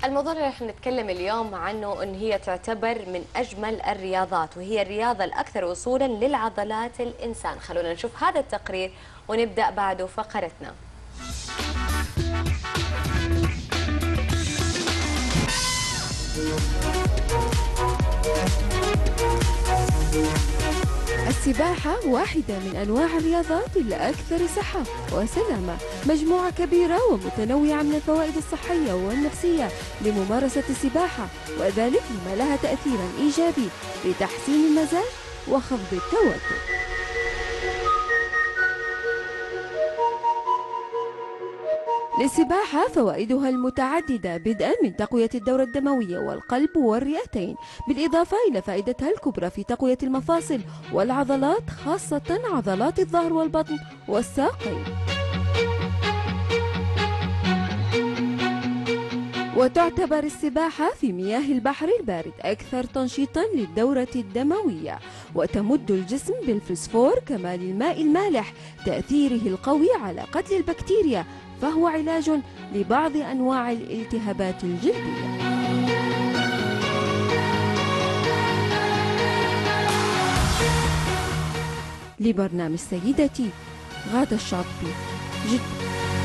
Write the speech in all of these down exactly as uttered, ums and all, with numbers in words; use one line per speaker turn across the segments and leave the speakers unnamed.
الموضوع اللي رح نتكلم اليوم عنه ان هي تعتبر من اجمل الرياضات، وهي الرياضة الاكثر وصولا للعضلات الانسان. خلونا نشوف هذا التقرير ونبدأ بعده فقرتنا.
السباحة واحدة من أنواع الرياضات الأكثر صحة وسلامة، مجموعة كبيرة ومتنوعة من الفوائد الصحية والنفسية لممارسة السباحة، وذلك لما لها تأثيرا إيجابي لتحسين المزاج وخفض التوتر. للسباحة فوائدها المتعددة، بدءا من تقوية الدورة الدموية والقلب والرئتين، بالإضافة إلى فائدتها الكبرى في تقوية المفاصل والعضلات، خاصة عضلات الظهر والبطن والساقين. وتعتبر السباحة في مياه البحر البارد أكثر تنشيطا للدورة الدموية، وتمد الجسم بالفسفور كما للماء المالح، تأثيره القوي على قتل البكتيريا، فهو علاج لبعض أنواع الالتهابات الجلدية. لبرنامج سيدتي، غادة الشاطبي، جدة.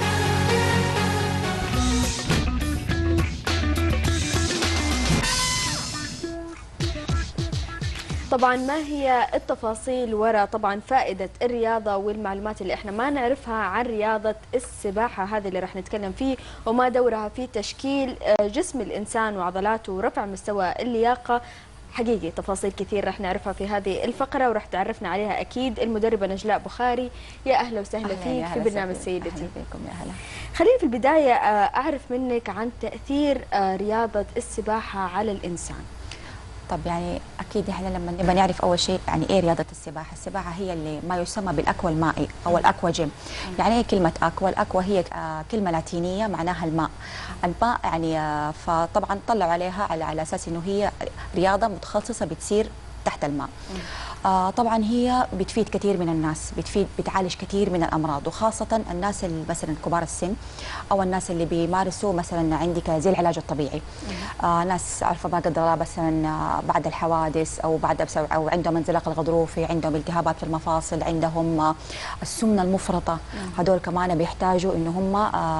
طبعا ما هي التفاصيل وراء طبعا فائدة الرياضة والمعلومات اللي احنا ما نعرفها عن رياضة السباحة، هذا اللي راح نتكلم فيه، وما دورها في تشكيل جسم الإنسان وعضلاته ورفع مستوى اللياقة. حقيقي تفاصيل كثير راح نعرفها في هذه الفقرة، وراح تعرفنا عليها أكيد المدربة نجلاء بخاري. يا أهلا وسهلا فيك في برنامج سيدتي.
أهلا بكم. يا هلا.
خليني في البداية أعرف منك عن تأثير رياضة السباحة على الإنسان.
طب يعني اكيد احنا لما نبغى نعرف اول شيء يعني ايه رياضه السباحه. السباحه هي اللي ما يسمى بالاكوا المائي او الاكوا جيم. يعني ايه كلمه اكوا؟ الاكوا هي كلمه لاتينيه معناها الماء. الماء يعني فطبعا طلعوا عليها على على اساس انه هي رياضه متخصصه بتصير تحت الماء. آه طبعا هي بتفيد كثير من الناس، بتفيد بتعالج كثير من الامراض، وخاصه الناس اللي مثلا كبار السن او الناس اللي بيمارسوا مثلا عندك زي العلاج الطبيعي. آه ناس عارفه ما قدر الله مثلا بعد الحوادث او بعد او عندهم انزلاق الغضروفي، عندهم التهابات في المفاصل، عندهم السمنه المفرطه، هذول كمان بيحتاجوا ان هم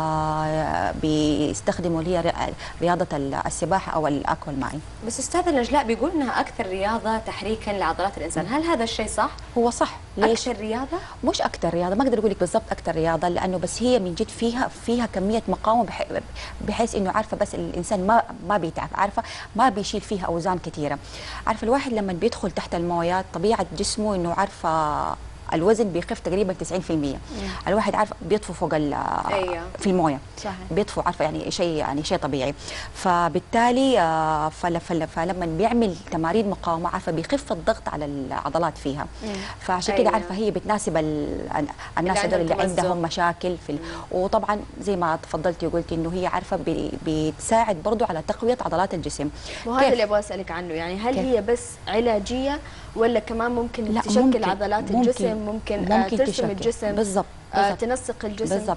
آه بيستخدموا اللي هي رياضه السباحه او الاكوا المائي.
بس استاذه نجلاء بيقول انها اكثر رياضه تحريكا لعضلات الانسان، هل هذا الشيء صح؟
هو صح.
ليش اكثر رياضه؟
مش اكثر رياضه، ما اقدر اقول لك بالضبط اكثر رياضه، لانه بس هي من جد فيها فيها كميه مقاومه بحيث انه عارفه بس الانسان ما ما بيتعب، عارفه ما بيشيل فيها اوزان كثيره. عارفه الواحد لما بيدخل تحت المويه طبيعه جسمه انه عارفه الوزن بيخف تقريبا تسعين بالمئة. الواحد عارف بيطفو فوق
أيوه.
في المويه
صحيح.
بيطفو عارفه يعني شيء يعني شيء طبيعي، فبالتالي فل فل فلما بيعمل تمارين مقاومه عارفه بيخف الضغط على العضلات فيها. فعشان كده أيوه. عارفه هي بتناسب الناس هذول اللي عندهم مشاكل في ال... وطبعا زي ما تفضلتي وقلتي انه هي عارفه بي... بتساعد برضه على تقويه عضلات الجسم.
وهذا اللي ابغى اسالك عنه، يعني هل كيف؟ هي بس علاجيه ولا كمان ممكن تشكل ممكن. عضلات ممكن. الجسم ممكن, ممكن ترسم تشكل. الجسم
بالضبط
آه تنسق الجسم
بالضبط،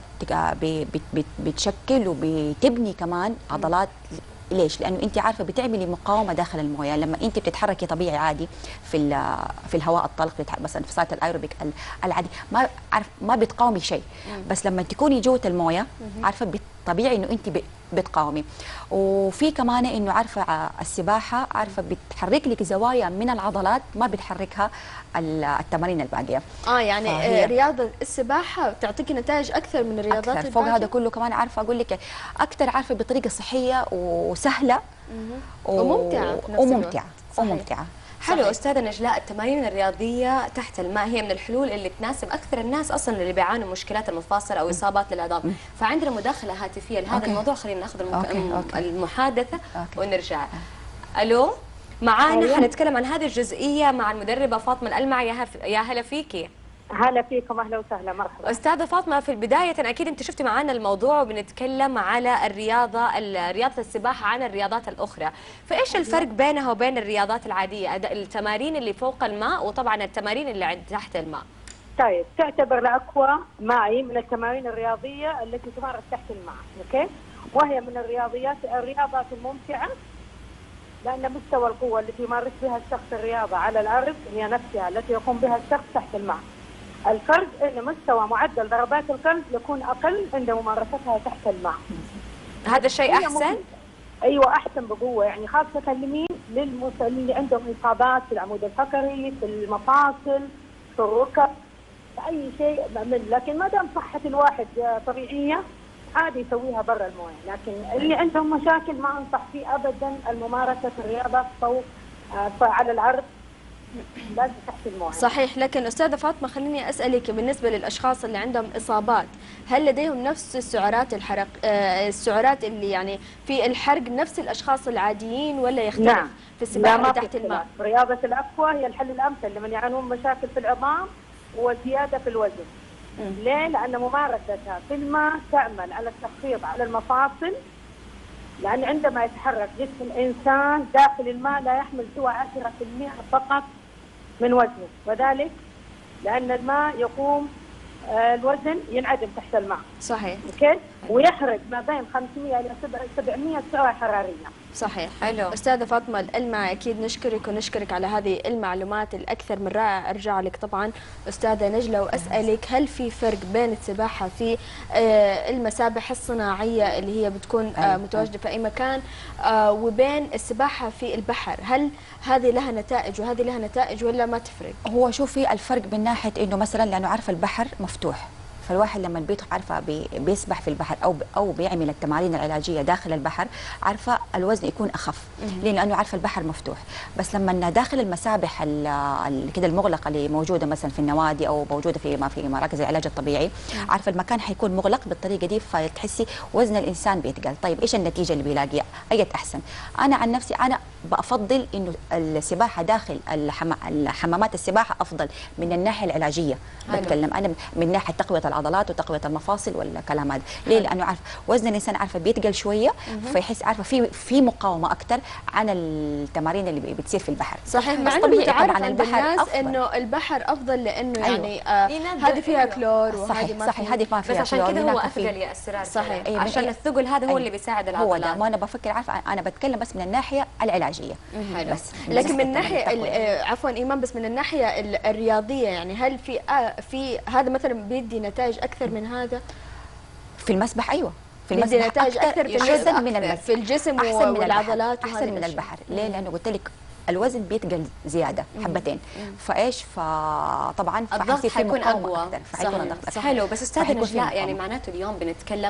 بتشكل وبتبني كمان عضلات. ليش؟ لانه انت عارفه بتعملي مقاومه داخل المويه، لما انت بتتحركي طبيعي عادي في في الهواء الطلق مثلا في صاله الايروبيك العادي ما عارف ما بتقاومي شيء، بس لما تكوني جوه المويه عارفه طبيعي انه انت بتقاومي. وفي كمان انه عارفه السباحه عارفه بتحرك لك زوايا من العضلات ما بتحركها التمارين الباقيه.
اه يعني رياضه السباحه تعطيك نتائج اكثر من الرياضات
الباقيه فوق هذا كله. كمان عارفه اقول لك اكثر عارفه بطريقه صحيه وسهله
وممتعه
وممتعه وممتعه.
حلو. استاذه نجلاء، التمارين الرياضيه تحت الماء هي من الحلول اللي تناسب اكثر الناس اصلا اللي بيعانوا مشكلات المفاصل او اصابات للعظام. فعندنا مداخله هاتفيه لهذا أوكي. الموضوع، خلينا ناخذ المك... أوكي. أوكي. المحادثه أوكي. ونرجع. الو معانا، حنتكلم عن هذه الجزئيه مع المدربه فاطمه الألمعي. يا, هف... يا هلا فيكي.
هلا فيكم، اهلا وسهلا، مرحبا.
استاذه فاطمه، في البدايه اكيد انت شفتي معنا الموضوع وبنتكلم على الرياضه رياضه السباحه عن الرياضات الاخرى، فايش الفرق بينها وبين الرياضات العاديه، التمارين اللي فوق الماء وطبعا التمارين اللي عند تحت الماء؟
طيب، تعتبر الاكوا مائي من التمارين الرياضيه التي تمارس تحت الماء، اوكي؟ وهي من الرياضيات الرياضات الممتعة، لأن مستوى القوة التي يمارس بها الشخص الرياضة على الأرض هي نفسها التي يقوم بها الشخص تحت الماء. الفرق أن مستوى معدل ضربات القلب يكون أقل عند ممارستها تحت الماء.
هذا الشيء أحسن؟
أيوة أحسن بقوة، يعني خاصة لمين؟ للمسلمين اللي عندهم إصابات في العمود الفقري، في المفاصل، في الركب، في أي شيء ممل. لكن ما دام صحة الواحد طبيعية عادي يسويها برا المويه، لكن اللي عندهم مشاكل ما أنصح فيه أبدا الممارسة الرياضة فوق على الأرض، لازم تحت المويه.
صحيح. لكن أستاذة فاطمة خليني أسألك، بالنسبة للأشخاص اللي عندهم إصابات، هل لديهم نفس السعرات الحرق آه السعرات اللي يعني في الحرق نفس الأشخاص العاديين، ولا يختلف؟
نعم.
في السباحة
ما
تحت الماء؟
رياضة الأكوا هي الحل الأمثل لمن يعانون مشاكل في العظام وزيادة في الوزن. م. ليه؟ لأن ممارستها في الماء تعمل على التخفيض على المفاصل، لأن عندما يتحرك جسم الإنسان داخل الماء لا يحمل سوى عشرة بالمئة فقط من وزنه، وذلك لأن الماء يقوم الوزن ينعدم تحت الماء.
صحيح.
اوكي؟ ويحرق ما بين خمسمئة إلى سبعمئة سعرة حرارية.
صحيح. حلو. أستاذة فاطمة الألمع، أكيد نشكرك ونشكرك على هذه المعلومات الأكثر من رائعة. أرجع لك طبعا أستاذة نجلة وأسألك، هل في فرق بين السباحة في المسابح الصناعية اللي هي بتكون متواجدة في أي مكان وبين السباحة في البحر؟ هل هذه لها نتائج وهذه لها نتائج ولا ما تفرق؟
هو شوفي الفرق من ناحية إنه مثلا لأنه عارفة البحر مفتوح، فالواحد لما بيدخل عارفه بي بيسبح في البحر او او بيعمل التمارين العلاجيه داخل البحر، عارفه الوزن يكون اخف. ليه؟ لانه عارفه البحر مفتوح. بس لما داخل المسابح كده المغلقه اللي موجوده مثلا في النوادي او موجوده في ما في مراكز العلاج الطبيعي، عارفه المكان حيكون مغلق بالطريقه دي، فتحسي وزن الانسان بيتقل. طيب ايش النتيجه اللي بيلاقيها؟ اية احسن؟ انا عن نفسي انا بفضل انه السباحه داخل الحمامات السباحه افضل من الناحيه العلاجيه. بتكلم انا من ناحيه تقويه العضلات وتقويه المفاصل والكلام هذا. ليه؟ لانه عارف وزن الانسان عارفه بيتقل شويه، فيحس عارفه في في مقاومه اكثر عن التمارين اللي بتصير في البحر.
صحيح. مع انه متعارف عند الناس انه البحر افضل لانه أيوة. يعني آه هذه فيها كلور وهذه ما
صحيح هذه ما فيها،
بس عشان كذا هو اثقل يا اسرار.
صحيح.
أيوة. عشان الثقل هذا هو أيوة. اللي بيساعد العضلات.
هو ده، وانا بفكر عارفه انا بتكلم بس من الناحيه العلاجيه.
بس لكن من الناحيه عفوا ايمان، بس من الناحيه الرياضيه يعني هل في آه في هذا مثلا بيدي نتائج اكثر من هذا؟
في المسبح ايوه،
في المسبح نتائج اكثر في
الجسم من
المسبح. في الجسم
أحسن
والعضلات
احسن من البحر. ليه؟ لانه قلت لك الوزن بيتقل زياده حبتين، فايش فطبعا
الضغط حيكون اقوى.
فحيكون الضغط
حلو. بس استاذه نجلاء يعني معناته اليوم بنتكلم،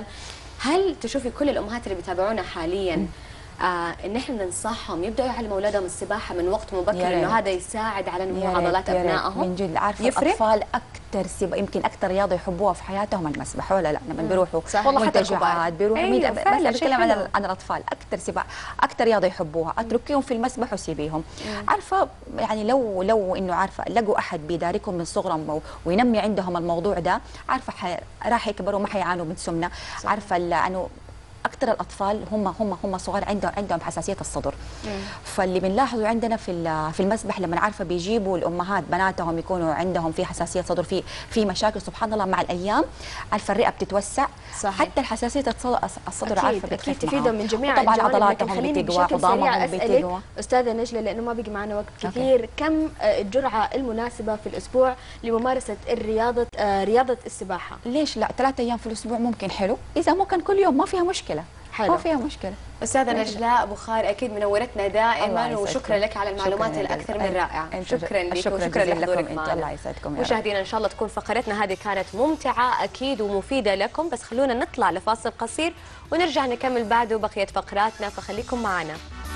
هل تشوفي كل الامهات اللي بيتابعونا حاليا آه ان احنا ننصحهم يبداوا يعلموا اولادهم السباحه من وقت مبكر، انه هذا يساعد على نمو عضلات ابنائهم؟
من جد عارفه الاطفال اكثر سبا يمكن اكثر رياضه يحبوها في حياتهم المسبح، ولا لا؟ لما بيروحوا منتجعات بيروحوا أيوة بس بتكلم عن عن الاطفال اكثر سبا اكثر رياضه يحبوها، اتركيهم في المسبح وسيبيهم. عارفه يعني لو لو انه عارفه لقوا احد بيداركهم من صغرهم وينمي عندهم الموضوع ده، عارفه راح يكبروا ما حيعانوا من سمنه. عارفه لانه اكثر الاطفال هم هم هم صغار عندهم عندهم حساسيه الصدر. مم. فاللي بنلاحظه عندنا في في المسبح لما عارفه بيجيبوا الامهات بناتهم يكونوا عندهم في حساسيه صدر، في في مشاكل سبحان الله مع الايام، عارفه الرئه بتتوسع. صحيح. حتى الحساسيه الصدر عارفه
اكيد تفيدهم من جميع
طبعا عضلاتهم بتقوى، عظامهم بتقوى.
استاذه نجله لانه ما بقي معنا وقت كثير، أوكي. كم الجرعه المناسبه في الاسبوع لممارسه الرياضه رياضه السباحه؟
ليش لا؟ ثلاثة ايام في الاسبوع ممكن حلو، اذا مو كان كل يوم ما فيها مشكله. حلو. ما فيها مشكله.
استاذه نجلاء بخاري اكيد منورتنا دائما، وشكرا لك على المعلومات الاكثر من رائعه. شكرا لك وشكرا لحضورك معنا.
الله يسعدكم.
مشاهدينا ان شاء الله تكون فقرتنا هذه كانت ممتعه اكيد ومفيده لكم، بس خلونا نطلع لفاصل قصير ونرجع نكمل بعده بقيه فقراتنا، فخليكم معنا.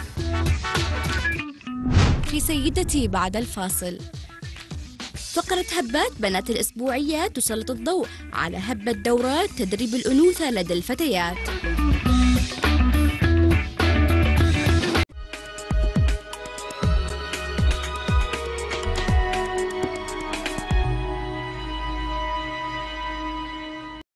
في سيدتي بعد الفاصل. فقرة هبات بنات الأسبوعية تسلط الضوء على هبة دورات تدريب الأنوثة لدى الفتيات.